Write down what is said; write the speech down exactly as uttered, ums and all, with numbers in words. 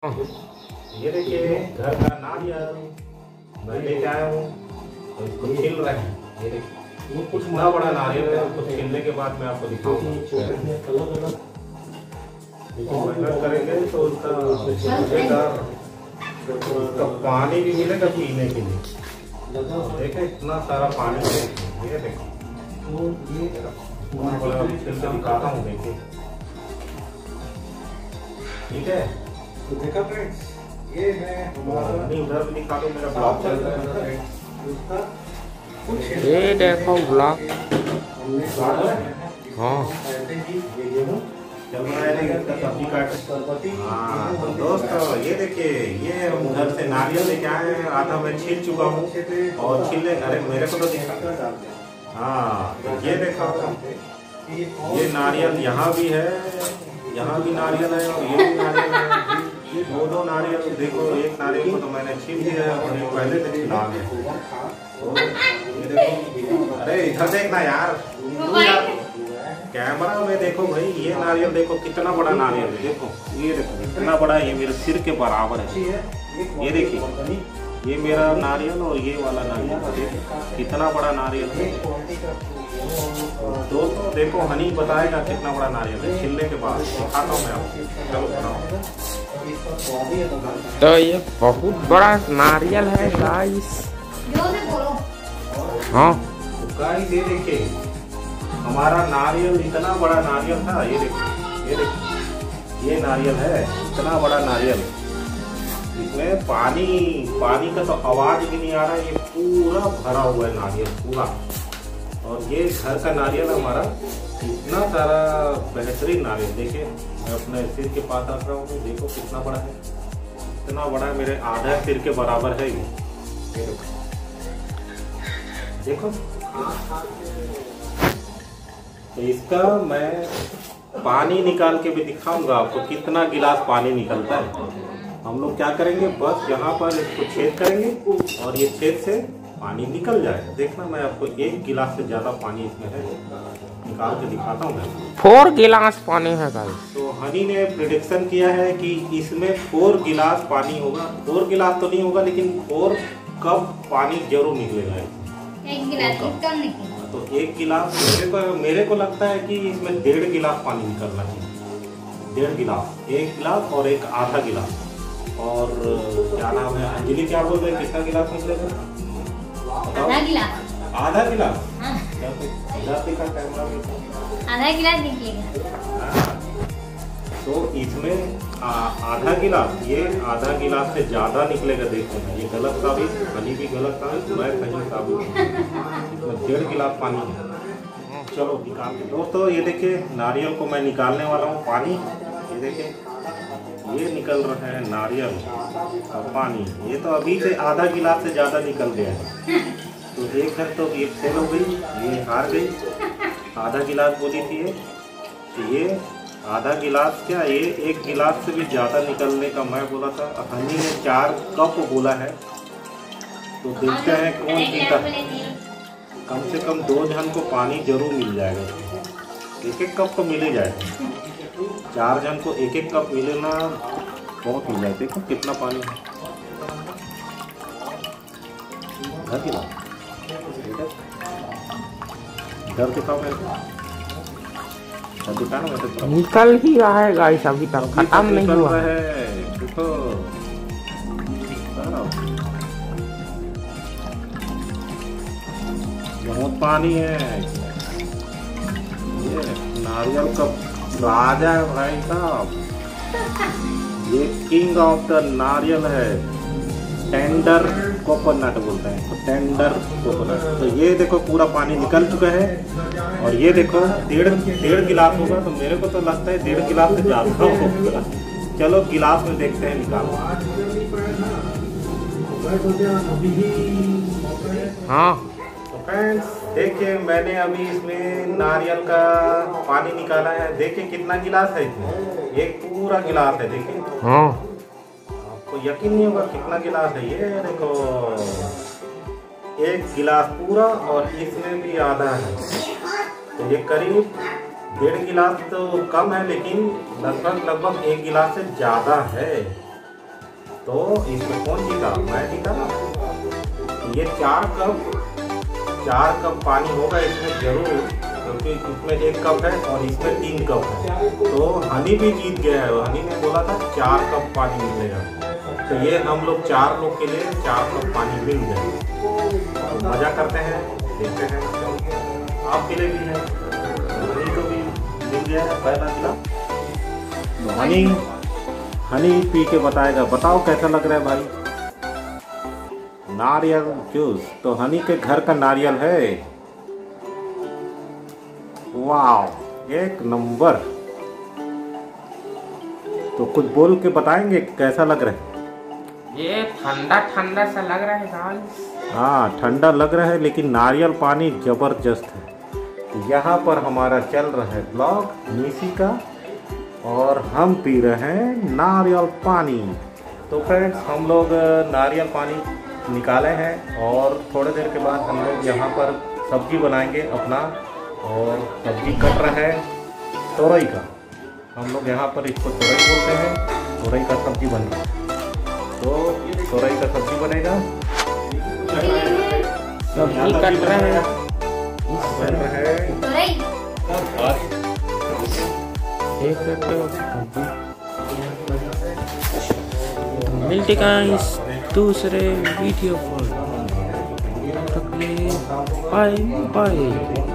ये देखिए घर का नारियल मैं लेके आया हूँ तो इसको छील रहे हैं। ये देखिए कुछ बड़ा बड़ा नारियल है, उसको छीलने के बाद मैं आपको दिखाऊंगा। मेहनत करेंगे तो उसका उसका पानी भी मिलेगा पीने के लिए। देखिए इतना सारा पानी है। ये देखो बड़ा छील के दिखाता हूँ। देखिए ठीक है, तो देखा फ्रेंड्स, ये मैं नहीं उधर भी दिखा दो, मेरा ब्लॉग चल रहा है। ये देखो ब्लॉग। हाँ चल रहा है सब्जी काट। हाँ तो दोस्तों ये देखिए, ये हम घर से नारियल लेके आए हैं। आधा मैं छील चुका हूँ और छीलने, अरे मेरे को तो दिखा। हाँ ये देखो, ये नारियल यहाँ भी है, यहाँ भी नारियल है और ये भी नारियल है। दो दो नारियल देखो, एक नारियल को तो मैंने छील दिया है और ये पहले से छिला है। ये देखो, अरे इधर देखना यार, यार कैमरा में देखो भाई। ये नारियल देखो कितना बड़ा नारियल है। देखो ये देखो कितना बड़ा, ये मेरे सिर के बराबर है। ये देखिए ये मेरा नारियल और ये वाला नारियल कितना बड़ा नारियल है। दोस्तों देखो हनी बताएगा कितना बड़ा नारियल है। छिलने के बाद दिखाता हूँ मैं आपको। चलो बनाओ। तो ये बहुत बड़ा नारियल है गाइस। हाँ गाइस ये देखिए हमारा नारियल इतना बड़ा नारियल था। ये देखिए, ये देखिए ये नारियल है, इतना बड़ा नारियल। इसमें पानी पानी का तो आवाज भी नहीं आ रहा है। ये पूरा भरा हुआ है नारियल पूरा। और ये घर का नारियल हमारा इतना सारा बेहतरीन नारियल। देखिए मैं अपने सिर के पास रख रहा हूँ, देखो कितना बड़ा है। इतना बड़ा मेरे आधा सिर के बराबर है ये। देखो तो इसका मैं पानी निकाल के भी दिखाऊंगा आपको कितना गिलास पानी निकलता है। हम लोग क्या करेंगे, बस यहाँ पर इसको छेद करेंगे और ये छेद से पानी निकल जाएगा। देखना मैं आपको एक गिलास से ज्यादा पानी इसमें है, निकाल के दिखाता हूँ मैं। फोर गिलास पानी है गाइस। तो हनी ने प्रेडिक्शन किया है कि इसमें फोर गिलास पानी होगा। फोर गिलास तो नहीं होगा लेकिन फोर कप पानी जरूर निकलेगा। एक गिलास कम निकलेगा। तो एक गिलास मेरे को मेरे को लगता है कि इसमें डेढ़ गिलास पानी निकलना चाहिए। डेढ़ गिलास, एक गिलास और एक आधा गिलास। और क्या नाम है, अंजलि क्या बोल रहे हैं, कितना गिलास निकलेगा? आधा गिलास। आधा गिलास? हाँ। कैमरा में आधा गिलास निकलेगा। तो इसमें आधा गिलास, ये आधा गिलास से ज्यादा निकलेगा। देखो ना ये गलत साबित, हनी भी गलत साबित, मैं कहीं साबित। इसमें डेढ़ गिलास पानी है। चलो निकाल के दोस्तों, ये देखिए नारियल को मैं निकालने वाला हूँ पानी। ये देखिए ये निकल रहा है नारियल और पानी। ये तो अभी से आधा गिलास से ज्यादा निकल गया है। तो एक है तो ये फेल हो गई, ये हार गई। आधा गिलास बोली थी ये, तो ये आधा गिलास क्या, ये एक गिलास से भी ज्यादा निकलने का मैं बोला था। हनी ने चार कप बोला है। तो देखते हैं कौन जीता। कम से कम दो जन को पानी जरूर मिल जाएगा। एक एक कप तो मिले जाएगा। चार जन को एक एक कप मिलेना बहुत मिल जाए। देखो कितना पानी है। घर गिलास इधर दिखाओ मेरे को। निकल ही रहा है गाइस, अभी तक खत्म नहीं हुआ है। देखो बहुत पानी है। ये नारियल का राजा है भाई साहब। ये किंग ऑफ द नारियल है। टेंडर कोकोनट बोलते हैं, तो टेंडर कोकोनट। तो ये देखो पूरा पानी निकल चुका है। और ये देखो डेढ़ डेढ़ गिलास होगा, तो मेरे को तो लगता है डेढ़ गिलास से ज्यादा होगा। चलो गिलास में देखते हैं निकालो। हाँ तो फ्रेंड्स देखिए मैंने अभी इसमें नारियल का पानी निकाला है। देखिए कितना गिलास है इसमें, एक पूरा गिलास है। देखिए हाँ आपको यकीन नहीं होगा कितना गिलास है। ये देखो एक गिलास पूरा और इसमें भी आधा है। तो ये करीब डेढ़ गिलास तो कम है लेकिन लगभग लगभग एक गिलास से ज्यादा है। तो इसमें कौन जीता? मैं जीता ना। ये चार कप चार कप पानी होगा इसमें जरूर, क्योंकि इसमें एक कप है और इसमें तीन कप है। तो हनी भी जीत गया है। हनी ने बोला था चार कप पानी मिलेगा, तो ये हम लोग चार लोग के लिए चार कप पानी मिल गया। तो मजा करते हैं, देखते हैं। आपके लिए भी है, हनी को भी मिल गया है पहला गिलास। तो हनी हनी पी के बताएगा। बताओ कैसा लग रहा है भाई? नारियल जूस तो हनी के घर का नारियल है। वाह, एक नंबर। तो कुछ बोल के बताएंगे कैसा लग रहा है? ये ठंडा ठंडा सा लग रहा है गाइस। हाँ, ठंडा लग रहा है, लेकिन नारियल पानी जबरदस्त है। यहाँ पर हमारा चल रहा है ब्लॉग निशी का, और हम पी रहे हैं नारियल पानी। तो फ्रेंड्स, हम लोग नारियल पानी निकाले हैं और थोड़ी देर के बाद हम लोग यहाँ पर सब्जी बनाएंगे अपना। और सब्जी कट रहा है तोरई का। हम लोग यहाँ पर इसको तोरई बोलते हैं। तोरई का सब्जी बन रहा है, तो तोरई का सब्जी बनेगा। सब्जी कट रहा है, बन रहा है तोरई। मिलते गाइस दूसरे वीडियो पर। तब तक के लिए बाय बाय।